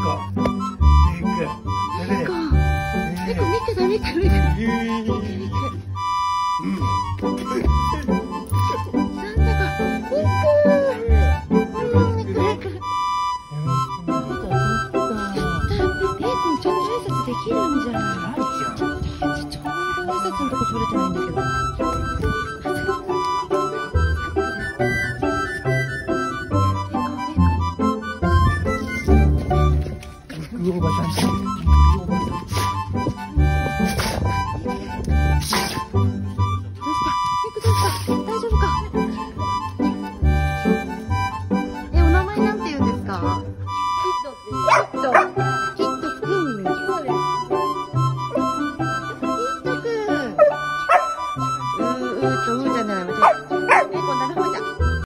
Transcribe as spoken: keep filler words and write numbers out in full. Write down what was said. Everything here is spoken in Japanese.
猫見てだ見て見て。なんだかミク。うんミクミク。やったベーコンちゃんと挨拶できるんじゃん。ちょっとちょっと挨拶のとこ取れてないんだけど。